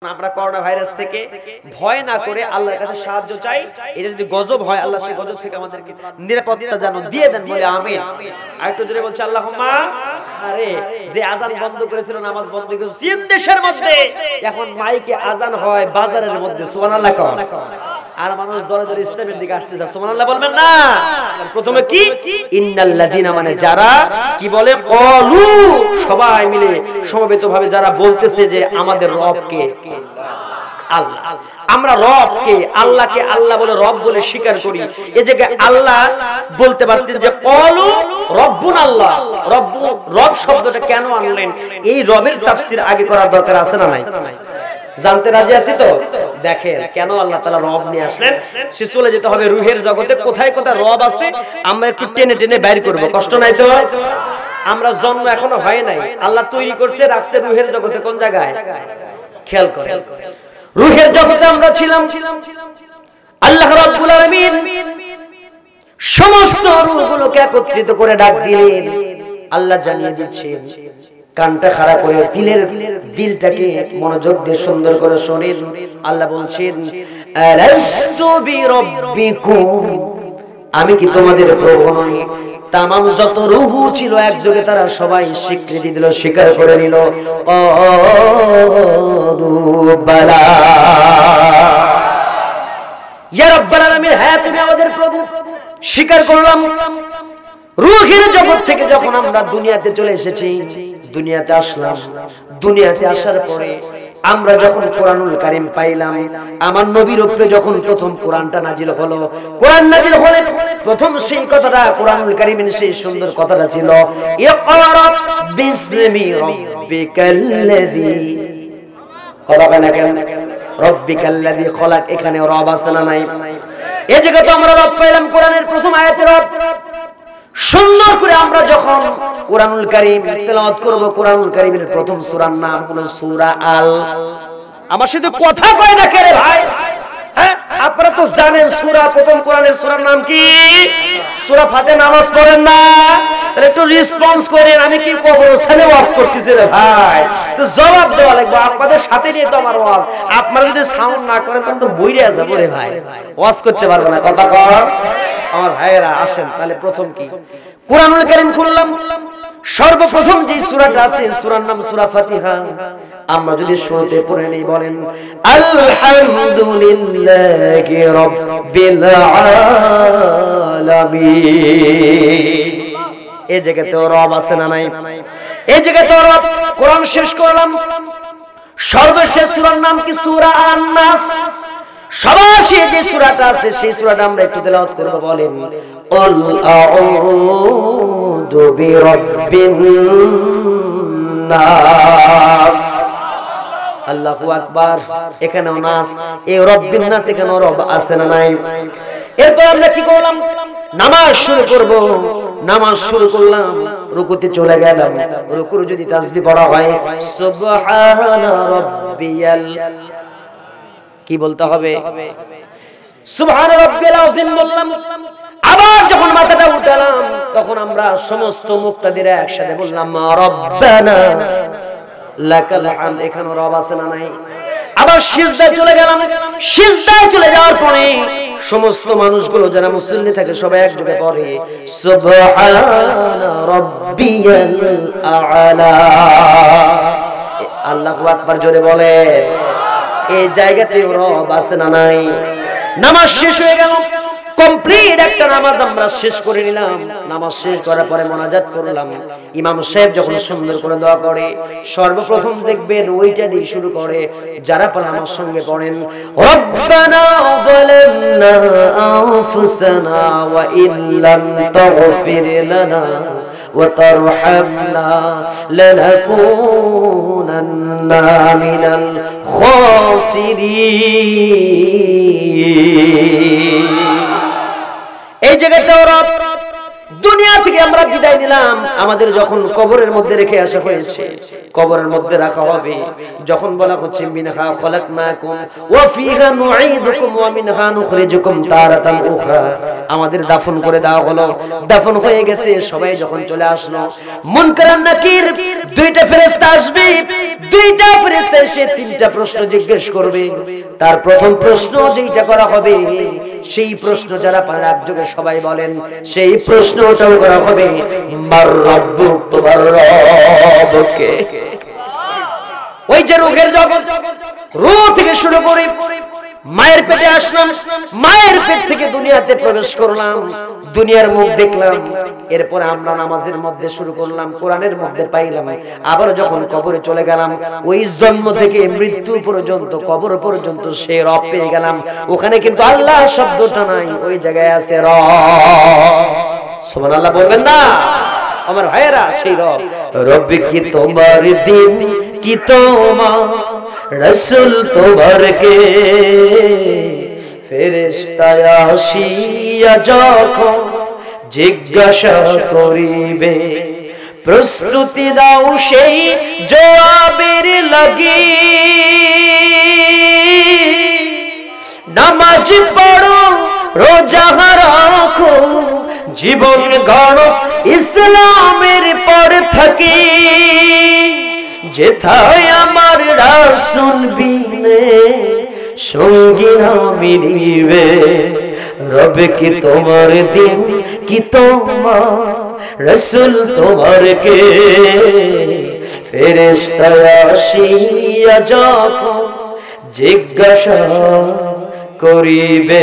আমরা corona virus থেকে ভয় না করে আল্লাহর কাছে সাহায্য চাই। এটা যদি গজব হয় আল্লাহ সেই গজব থেকে আমাদেরকে নিরাপত্তা যেন দিয়ে দেন, বলে আমিন। আরেকটু জোরে বলছি আল্লাহুম্মা। আরে যে আযান বন্ধ করেছিল, নামাজ বন্ধ করেছিল চীন দেশের মধ্যে, এখন মাইকে আযান হয় বাজারের মধ্যে, সুবহানাল্লাহ কও। আর মানুষ দলে দলে ইসলামের দিকে আসতে চায়, সুবহানাল্লাহ বলবেন না? প্রথমে কি ইন্নাল্লাযিনা, মানে যারা কি বলে ক্বালু, সবাই মিলে সমবেতভাবে যারা বলতেছে যে আমাদের রব কে আল্লাহ, আমরা রবকে আল্লাহকে আল্লাহ বলে রব বলে স্বীকার করি। এই জায়গায় আল্লাহ বলতে পারতেন যে ক্বালু রব্বুনা আল্লাহ। রব শব্দটা কেন আনলেন? এই রবের তাফসীর আগে করার দরকার আছে না নাই? জানতে রাজি আছি তো? দেখেন কেন আল্লাহ তাআলা রব নিয়ে আসলেন। সে চলে যেতে হবে রূহের জগতে, কোথায় কোথায় রব আছে আমরা একটু টেনে টেনে বাইর করব, কষ্ট নাই তো? আমরা জন্ম এখনো হয় নাই, আল্লাহ তৈরি করছে রাখছে রূহের জগতে। কোন জায়গায়? খেয়াল করেন, রূহের জগতে আমরা ছিলাম। আল্লাহ রাব্বুল আলামিন সমস্ত রূহগুলোকে একত্রিত করে ডাক দিলেন। আল্লাহ জানিয়ে দিচ্ছেন, কানটা খাড়া করে দিলটাকে মনোযোগ দিয়ে সুন্দর করে শোনেন। আল্লাহ বলছেন আলাস্তু বিরাব্বিকুম, আমি কি তোমাদের প্রভু নই? তামাম যত রূহ ছিল একযোগে তারা সবাই স্বীকৃতি দিল, স্বীকার করে নিল বালা ইয়া রাব্বুল আলামিন, হ্যাঁ তুমি আমাদের প্রভু। স্বীকার করলাম। রূহের জগৎ থেকে যখন আমরা দুনিয়াতে চলে এসেছি, দুনিয়াতে আসলাম, দুনিয়াতে আসার পরে আমরা যখন কোরআনুল কারীম পাইলাম, আমার নবীর উপরে যখন প্রথম কোরআনটা নাজিল হলো, কোরআন নাজিল হলে প্রথম সেই কথাটা কোরআনুল কারীমের সেই সুন্দর কথাটা ছিল ইকরা বিসমি রাব্বিকাল্লাযী খলাকানা, রাব্বিকাল্লাযী খলাক। এখানে রব আছে না নাই? এই জায়গা তো আমরা রব পাইলাম কোরআনের প্রথম আয়াতে রব। সুন্দর করে আমরা যখন কোরআনুল কারীম তেলাওয়াত করব, কোরআনুল কারীমের প্রথম সূরার নাম হলো সূরা আল। আমার সাথে কথা কয় না কে রে ভাই? হ্যাঁ, আপনারা তো জানেন সূরা, প্রথম কোরআনের সূরার নাম কি? সূরা ফাতিহা। নামাজ পড়েন না? তাহলে একটু রেসপন্স করেন। আমি কি কবরস্থানে ওয়াজ করতেছি রে ভাই? তো জবাব দেওয়া লাগবে, আপনাদের সাথে নিয়ে তো আমার ওয়াজ। আপনারা যদি সাউন্ড না করেন তখন তো বইরে যাবো রে ভাই, ওয়াজ করতে পারবো না। কথা কর আমার ভাইয়েরা, আসেন তাহলে প্রথম কি কোরআনুল কারীম খুললাম। সর্বপ্রথম যে সূরাটা আছে সূরার নাম সূরা ফাতিহা। আমরা যদি শুরুতে পড়ে নেই, বলেন আলহামদুলিল্লাহি রাব্বিল আলামিন। এই জায়গাতে রব আছে না নাই? এই জায়গাতে রব। কোরআন শেষ করলাম, সর্বশেষ সূরার নাম কি? সূরা আন-নাস। সবার শেষে যে সূরাটা আছে সেই সূরাটা আমরা একটু তেলাওয়াত করব। বলেন কুল আউযু বিরাব্বিন নাস। আল্লাহু আকবার। এখানেও নাস, এই রব্বিন নাস, এখানেও রব আছে না নাই? এরপর আমরা কি করলাম? নামাজ শুরু করব। নামাজ শুরু করলাম, রুকুতে চলে গেলাম। রুকুর যদি তাসবিহ পড়া হয় সুবহানা রাব্বিয়াল, কি বলতে হবে? সুবহানা রাব্বিয়াল আযীম বললাম। আবার যখন মাথাটা উঠালাম তখন আমরা সমস্ত মুক্তাদিরা একসাথে বললাম রব্বানা লাকাল হামদ। এখানে রব আছে না নাই? আবার সিজদায় চলে গেলাম। সিজদায় চলে যাওয়ার পরে সমস্ত মানুষগুলো যারা মুসল্লি থাকে সবাই একযোগে পড়ে সুবহানা রাব্বিয়াল আ'লা। আল্লাহু আকবার জোরে বলে। এই জায়গাতে রব আছে না নাই? নামাজ শেষ হয়ে গেল, কমপ্লিট একটা নামাজ আমরা শেষ করে নিলাম। নামাজ শেষ করার পরে মোনাজাত করলাম। ইমাম সাহেব যখন সুন্দর করে দোয়া করে সর্বপ্রথম দেখবেন ওইটা দিয়ে শুরু করে। যারা পড়েন আমার সঙ্গে পড়েন রব্বানা যালামনা আনফুসানা ওয়া ইল্লাম তাগফির লানা ওয়া তারহামনা লানাকুনান্না মিনাল খাসিরিন। এই জায়গাতে রব দুনিয়া থেকে আমরা বিদায় নিলাম, আমাদের যখন কবরের মধ্যে রেখে আসা হয়েছে, কবরের মধ্যে রাখা হবে, যখন বলা হচ্ছে মিনহা খলাকনাকুম ওয়া ফিহা নুঈদুকুম ওয়া মিনহা নুখরিজুকুম তারাতান উখরা, আমাদের দাফন করে দেওয়া হলো। দাফন হয়ে গেছে, সবাই যখন চলে আসলো, মুনকার আর নাকির দুইটা ফেরেশতা আসবে। দুইটা ফেরেশতা এসে তিনটা প্রশ্ন জিজ্ঞেস করবে। তার প্রথম প্রশ্ন যেটা করা হবে, সেই প্রশ্ন যারা পারেন একযোগে সবাই বলেন, সেই প্রশ্নটাও করা হবে মার রাব্বুক, তোমার রব কে? ওই যে রূহের জগৎ, রূহ থেকে শুরু করে মায়ের পেটে আসলাম, মায়ের পেট থেকে দুনিয়াতে প্রবেশ করলাম, দুনিয়ার মুখ দেখলাম, এরপর আমরা নামাজের মধ্যে শুরু করলাম, কোরআনের মধ্যে পাইলাম, আবার যখন কবরে চলে গেলাম, ওই জন্ম থেকে মৃত্যু পর্যন্ত, কবর পর্যন্ত সে রব পেয়ে গেলাম। ওখানে কিন্তু আল্লাহ শব্দটা নাই, ওই জায়গায় আছে রব। সুবহানাল্লাহ বলবেন না আমার ভাইয়েরা? সেই রব, রব্বি কি তোমার দিন কি তোমার রাসূল তোমার কে, ফেরেশতা আসিয়া যখন জিজ্ঞাসা করিবে, প্রস্তুতি দাও সেই জবাবের লাগি, নামাজ পড়ো রোজা রাখো জীবন গড়ো ইসলামের পর থাকি, যেথায় আমার রাসূল বিনে সঙ্গী না মিলিবে, রবে কি তোমার দিন কি তোমার রাসূল তোমার কে, ফেরেশতা আসিয়া যখন জিজ্ঞাসা করিবে।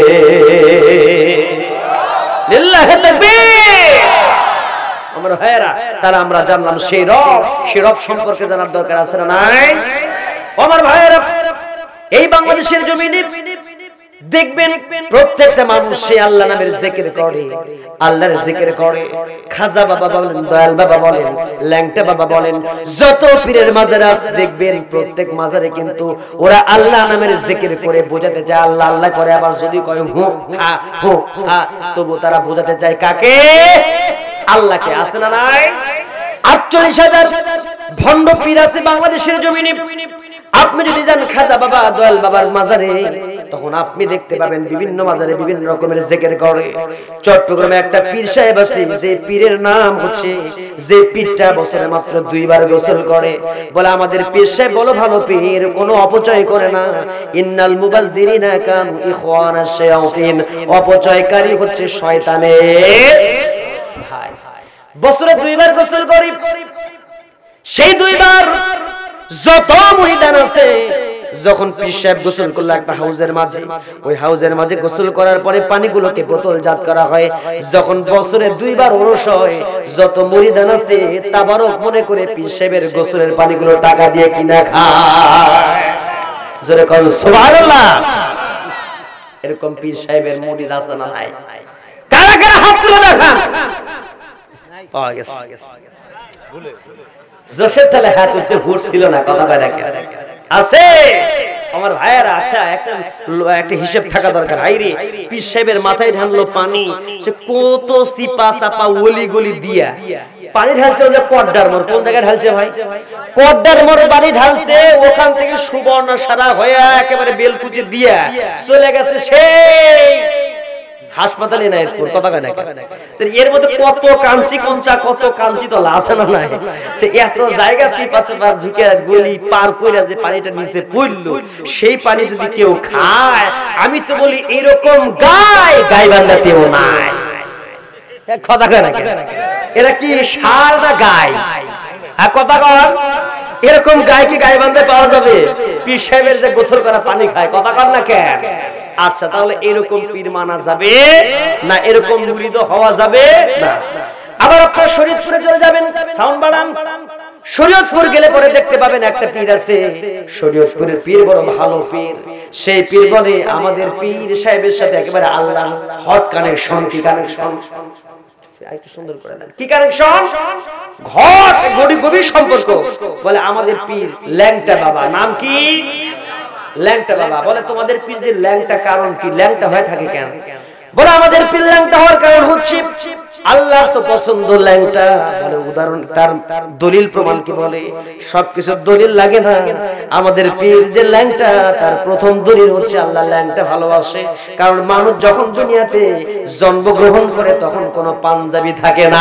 লিল্লাহি তাকবীর। আমার ভাইয়েরা, তাহলে আমরা জানলাম সেই রব, সেই রব সম্পর্কে জানার দরকার আছে না নাই? আমার ভাইয়েরা, এই বাংলাদেশের জমিনে দেখবেন প্রত্যেকটা মানুষ সে আল্লাহ নামের জিকির করে, আল্লাহর জিকির করে। খাজা বাবা বলেন, দয়াল বাবা বলেন, ল্যাংটা বাবা বলেন, যত পীরের মাজারে আছে দেখবেন প্রত্যেক মাজারে কিন্তু ওরা আল্লাহ নামের জিকির করে বোঝাতে চায় আল্লাহ আল্লাহ করে। আবার যদি কয় হু হা হু হা, তবু তারা বোঝাতে চায় কাকে? আল্লাহকে। আছে না নাই? 48,000 ভণ্ড পীর আছে বাংলাদেশের জমিনে। আপনি যদি যান খাজা বাবা, দয়াল বাবার মাজারে, তখন আপনি দেখতে পাবেন বিভিন্ন মাজারে বিভিন্ন রকমের জিকির করে। চট্টগ্রামে একটা পীর সাহেব আছে, যে পীরের নাম হচ্ছে, যে পীরটা বছরে মাত্র 2 বার গোসল করে। বলে আমাদের পীর সাহেব বলো ভালো পীর, কোনো অপচয় করে না। ইন্নাল মুবাযযিরিনা কানু ইখওয়ানাশ শায়াতিন, অপচয়কারী হচ্ছে শয়তানের ভাই। বছরে 2 বার গোসল করি, সেই 2 বার যত মুরিদান আছে, যখন পীর সাহেব গোসল করলো একটা হাউজের মাঝে, ওই হাউজের মাঝে গোসল করার পরে পানিগুলোকে বোতলজাত করা হয়। যখন বছরে 2 বার ওরস হয়, যত মুরিদান আছে তাবারক মনে করে পীর সাহেবের গোসলের পানিগুলো টাকা দিয়ে কিনা খায়। জোরে কোন সুবহানাল্লাহ। এরকম পীর সাহেবের মুরিদ আছে না নাই? কারা কারা হাত তুলে দেখান। পাওয়া গেছে। জোশের ছেলে হাত উঠতে হুট ছিল না, কথা কয় না আছে আমার ভাইয়েরা। আচ্ছা, একটা হিসাব থাকা দরকার। হাইরে পীর সাহেবের মাথায় ঢাললো পানি, সে কত সিপা সাপা ওলি গলি দিয়া পানি ঢালছে। ওই যে কড্ডার মোড়, কোন জায়গায় ঢালছে ভাই? কড্ডার মোড় পানি ঢালছে। ওখান থেকে সুবর্ণ সারা হয়ে একেবারে বেলকুচি দিয়া চলে গেছে সেই হাসপাতালে নাই, কথা কয় না। এর মধ্যে কত কাঞ্চি কঞ্চা, কত কাঞ্চি তো আছে না নাই? এত জায়গা সিপা সাপা ঝুঁকে গলি পার করে যে পানিটা নিচে পড়লো, সেই পানি যদি কেউ খায়, আমি তো বলি এরকম গাইবান্ধাতেও নাই। কথা কয় না? এরা কি ষাঁড় না গাই? কথা কয়, এরকম গাই কি গাইবান্ধায় পাওয়া যাবে? পীর সাহেবের যে গোসল করা পানি খায়, কথা কয় না কেন? আচ্ছা, তাহলে এরকম পীর মানা যাবে না? এরকম মুরিদ হওয়া যাবে না? আবার আপনারা শরীয়তপুরে চলে যাবেন, সাউন্ড বাড়ান। শরীয়তপুর গেলে পরে দেখতে পাবেন একটা পীর আছে, শরীয়তপুরের পীর বড় ভালো পীর। সেই পীর বলে আমাদের পীর সাহেবের সাথে একেবারে আল্লাহ হট কানেকশন। কি কানেকশন? একটু সুন্দর করে দেন। কি কানেকশন? ঘট গভীর সম্পর্ক। বলে আমাদের পীর ল্যাংটা বাবা। নাম কি? ল্যাংটা বাবা। বলে তোমাদের পীর যে ল্যাংটা, কারণ কি? ল্যাংটা হয়ে থাকে কেন? বলে আমাদের পীর ল্যাংটা হওয়ার কারণ হচ্ছে আল্লাহ তো পছন্দ ল্যাংটা বলে, উদাহরণ তার দলিল প্রমাণ কি বলে? সবকিছু দলিল লাগে না। আমাদের পীর যে ল্যাংটা, তার প্রথম দলিল হচ্ছে আল্লাহ ল্যাংটা ভালোবাসে। কারণ মানুষ যখন দুনিয়াতে জন্মগ্রহণ করে তখন কোনো পাঞ্জাবি থাকে না,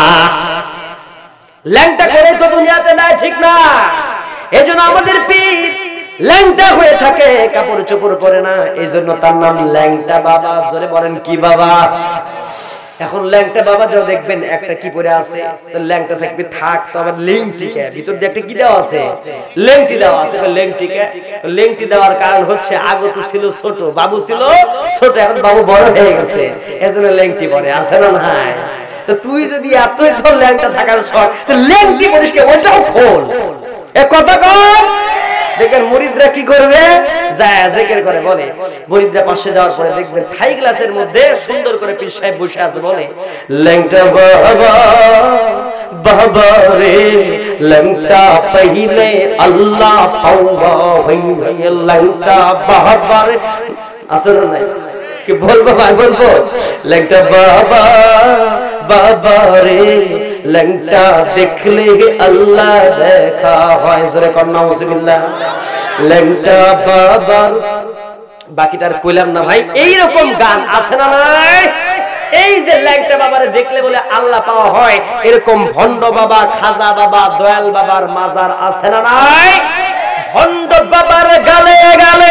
ল্যাংটা করে তো দুনিয়াতে নাই, ঠিক না? এজন্য আমাদের পীর ল্যাংটা হয়ে থাকে, কাপড় চোপড় পরে না, এইজন্য তার নাম ল্যাংটা বাবা। জোরে বলেন কি বাবা? এখন ল্যাংটা বাবা যাও দেখবেন একটা কি পরে আছে, তো ল্যাংটা থাকবে থাক, তো আবার লেংটিকে ভিতর দিয়ে একটা কি দেওয়া আছে, লেংটি দেওয়া আছে। লেংটি দেওয়ার কারণ হচ্ছে আগে তো ছিল ছোট, বাবু ছিল ছোট, এখন বাবু বড় হয়ে গেছে, এজন্য লেংটি পরে, আছে না নাই? তো তুই যদি এতই তোর ল্যাংটা থাকার শখ, তো লেংটি পরিস কে? ওটাও খোল। এ কথা কর। দেখেন মুরিদরা কি করবে, যায় জিকির করে। বলে মুরিদরা পাশে যাওয়ার পরে দেখবেন থাই গ্লাসের মধ্যে সুন্দর করে পীর সাহেব বসে আছে, বলে ল্যাংটা বাবা বাবা রে, ল্যাংটা পहिले আল্লাহ পাওয়া হই, ল্যাংটা বাবা রে। আসলে নাই কি বলবো ভাই, বলবো ল্যাংটা বাবা বাবা রে, ল্যাংটা দেখলে আল্লাহ দেখা হয়। জোরে কর নাউজুবিল্লাহ। ল্যাংটা বাবা, বাকিটার কইলাম না ভাই। এইরকম গান আছে না নাই? এই যে ল্যাংটা বাবারে দেখলে বলে আল্লাহ পাওয়া হয়, এরকম ভণ্ড বাবা, খাজা বাবা, দয়াল বাবার মাজার আছে না নাই? ভণ্ড বাবার গালে গালে,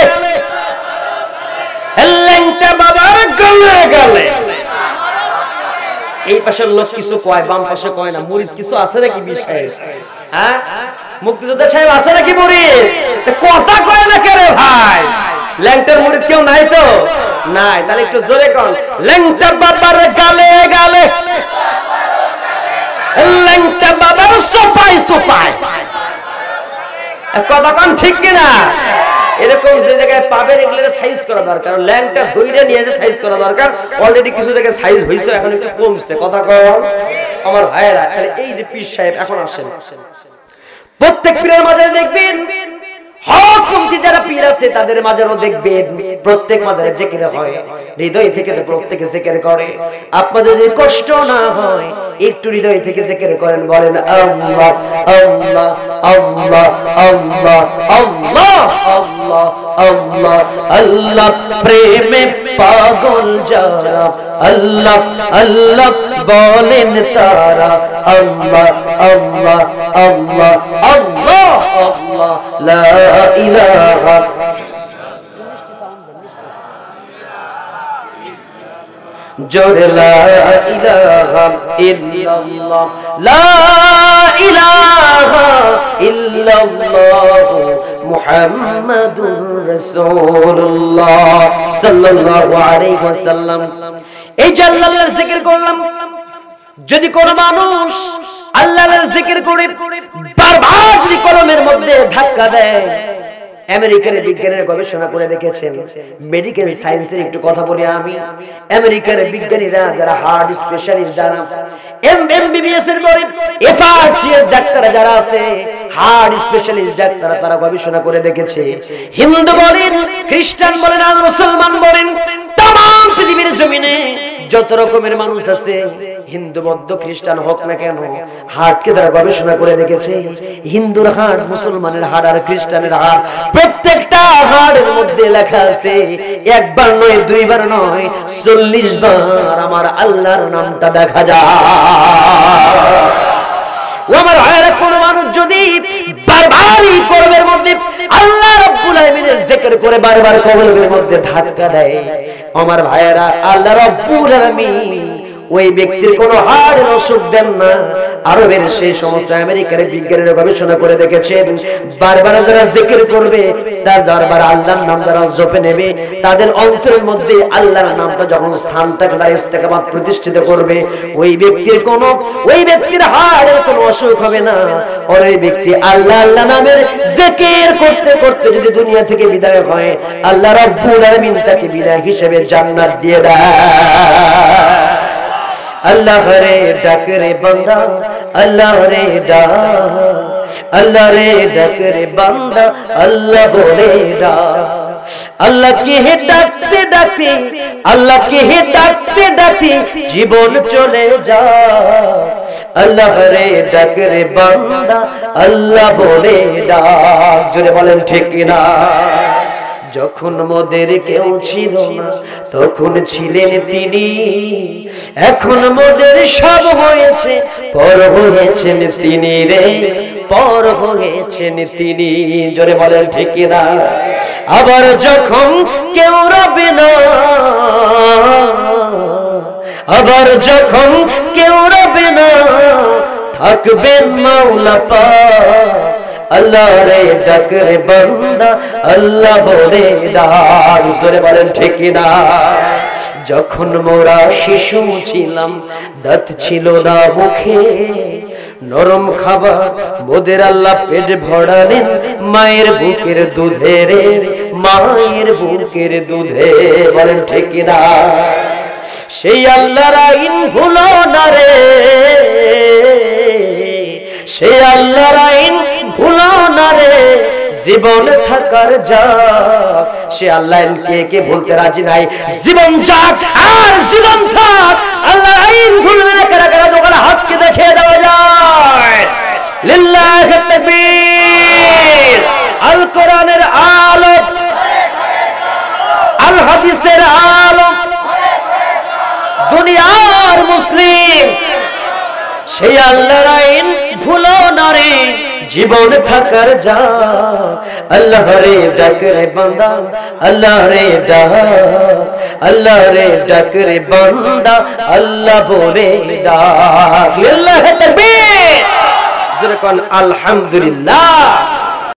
ল্যাংটা বাবার গালে গালে। এই পাশের লোক কিছু কয়, বাম পাশে কয় না। মুরিদ কিছু আছে নাকি বিষয়? হ্যাঁ, মুক্তিযোদ্ধা সাহেব আছে নাকি মুরিদ? কথা কয় না কেন ভাই? ল্যাংটার মুরিদ কেউ নাই তো? নাই। তাহলে একটু জোরে কর, ল্যাংটা বাবার গালে গালে, ল্যাংটা বাবার সোপায় সোপায়। কথা কন ঠিক কিনা? এরকম যে জায়গায় পাবেন এগুলো সাইজ করা দরকার, ল্যাংটা ধইরে নিয়ে এসে সাইজ করা দরকার। অলরেডি কিছু জায়গায় সাইজ হইছে, এখন একটু কমছে। কথা কম আমার ভাইয়েরা। তাহলে এই যে পীর সাহেব এখন আসেন, প্রত্যেক পীরের মাঝে দেখবেন হক কমতি যারা পীর আছে তাদের মাঝেও দেখবেন প্রত্যেক মাঝে জিকির হয়, হৃদয় থেকে প্রত্যেকে জিকির করে। আপনাদের যদি কষ্ট না হয় একটু হৃদয় থেকে জিকির করেন, বলেন আল্লাহ আল্লাহ আল্লাহ আল্লাহ আল্লাহ আল্লাহ আল্লাহ আল্লাহ। প্রেমে পাগল যারা আল্লাহ আল্লাহ বলেন তারা, আল্লাহ আল্লাহ আল্লাহ আল্লাহ আল্লাহ লা ইলাহা। জোরে লা ইলাহা ইল্লাল্লাহ, লা ইলাহা ইল্লাল্লাহ মুহাম্মাদুর রাসূলুল্লাহ সাল্লাল্লাহু আলাইহি ওয়াসাল্লাম। এই যে আল্লাহর জিকির করলাম, যদি কোন মানুষ আল্লাহর জিকির করে বারবার যদি কলমের মধ্যে ধাক্কা দেয়, আমেরিকার বিজ্ঞানীরা গবেষণা করে দেখেছেন, মেডিকেল সায়েন্সের একটু কথা বলি আমি। আমেরিকার বিজ্ঞানীরা যারা হার্ট স্পেশালিস্ট, যারা এমবিবিএস এর পরে এফআরসিএস ডাক্তার যারা আছে, হার্ট স্পেশালিস্ট ডাক্তার, তারা গবেষণা করে দেখেছে, হিন্দু বলেন, খ্রিস্টান বলেন আর মুসলমান বলেন, तमाम পৃথিবীর জমিনে যত রকমের মানুষ আছে, হিন্দু বৌদ্ধ খ্রিস্টান হোক না কেন, হার্টকে তারা গবেষণা করে দেখেছে, হিন্দুর হার্ট, মুসলমানের হার্ট আর খ্রিস্টানের হার্ট, প্রত্যেকটা হার্টের মধ্যে লেখা আছে একবার নয়, দুইবার নয়, 40 বার আমার আল্লাহর নামটা দেখা যায়। আমার ভাইরা, কোন মানুষ যদি বারবারই কলবের মধ্যে আল্লাহ রাব্বুল আলামিনের জিকির করে বারবার কলবের মধ্যে ধাক্কা দেয়, আমার ভাইরা, আল্লাহ রাব্বুল আলামিন ওই ব্যক্তির কোনো হাড়ের অসুখ দেন না। আরবের সেই সমস্ত আমেরিকার বিজ্ঞানীরা গবেষণা করে দেখেছেন, বারবার যারা জিকির করবে, তার বারবার আল্লাহর নাম যারা জপে নেবে, তাদের অন্তরের মধ্যে আল্লাহর নামটা যখন স্থানটাকে তার ইস্তেকামাত প্রতিষ্ঠিত করবে, ওই ব্যক্তির হাড়ের কোনো অসুখ হবে না। আর ওই ব্যক্তি আল্লাহ আল্লাহ নামের জিকির করতে করতে যদি দুনিয়া থেকে বিদায় হয়, আল্লাহ রাব্বুল আলামিন তাকে বিদায় হিসেবে জান্নাত দিয়ে দেয়। अल्लाह रे डाक रे बंदा, अल्लाह रे डाक, अल्लाह रे डाक रे बंदा, अल्लाह रे डाक। আল্লাহকে ডাকতে ডাকতে আল্লাহকে ডাকতে ডাকতে জীবন চলে যায়। আল্লাহ রে ডাক রে বান্দা আল্লাহ বলে ডাক, জোরে বলেন ঠিক কিনা। যখন মোদের কেউ ছিল না তখন ছিলেন তিনি, এখন মোদের সব হয়েছে পর হয়েছেন তিনি রে, পর হয়েছেন তিনি, জোরে বলেন ঠিক কিনা। আবার যখন কেউ রবে না, আবার যখন কেউ রবে না থাকবেন মাওলা পাক। আল্লাহ রে ডাক রে বান্দা আল্লাহ বলে ডাক, জোরে বলেন ঠিক কিনা। যখন মোরা শিশু ছিলাম দাঁত ছিল না মুখে, নরম খাবার মোদের আল্লাহ পেট ভরালেন মায়ের বুকের দুধে রে, মায়ের বুকের দুধে, বলেন ঠিক কিনা। সেই আল্লাহর আইন ভুলো না রে, সেই আল্লাহর আইন ভুলো না রে, জীবন থাকার যাক। সে আল্লাহকে কে ভুলতে রাজি নাই, জীবন যাক আর জীবন থাক। আল্লাহর আইন ভুলবে না কারা কারা, দোকানে হাতকে দেখিয়ে দেওয়া যায়। লিল্লাহি তাকবীর। আল কোরআনের আলো, আল হাদিসের আলো, দুনিয়ার মুসলিম সেই আল্লাহর আইন ভুলো না রে, জীবন থাকার যা। আল্লাহ রে ডাক রে বান্দা আল্লাহ রে ডাক, আল্লাহ রে ডাক রে বান্দা আল্লাহ বলে ডাক। লিল্লাহি তাকবীর। যেরকম আলহামদুলিল্লাহ।